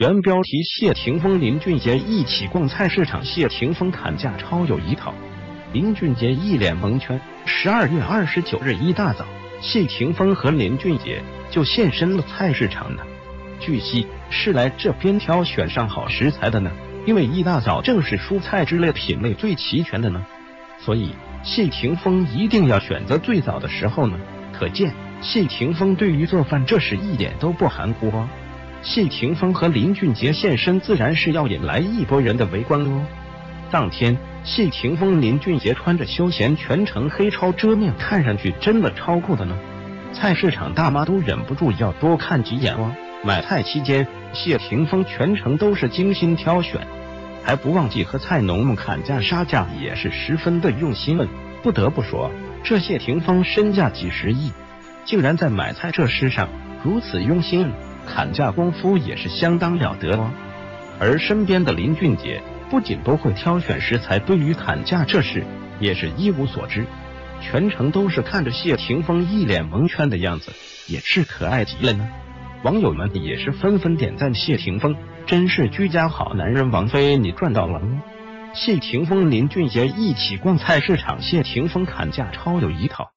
原标题：谢霆锋、林俊杰一起逛菜市场，谢霆锋砍价超有一套。林俊杰一脸蒙圈。12月29日一大早，谢霆锋和林俊杰就现身了菜市场呢。据悉是来这边挑选上好食材的呢，因为一大早正是蔬菜之类品类最齐全的呢，所以谢霆锋一定要选择最早的时候呢。可见谢霆锋对于做饭这是一点都不含糊哦。谢霆锋和林俊杰现身，自然是要引来一波人的围观哦。当天，谢霆锋、林俊杰穿着休闲全程黑超遮面，看上去真的超酷的呢。菜市场大妈都忍不住要多看几眼哦。买菜期间，谢霆锋全程都是精心挑选，还不忘记和菜农们砍价杀价，也是十分的用心了。不得不说，这谢霆锋身价几十亿，竟然在买菜这事上如此用心，砍价功夫也是相当了得哦。而身边的林俊杰不仅不会挑选食材，对于砍价这事也是一无所知，全程都是看着谢霆锋一脸蒙圈的样子，也是可爱极了呢。网友们也是纷纷点赞谢霆锋，真是居家好男人，王菲你赚到了。谢霆锋、林俊杰一起逛菜市场，谢霆锋砍价超有一套。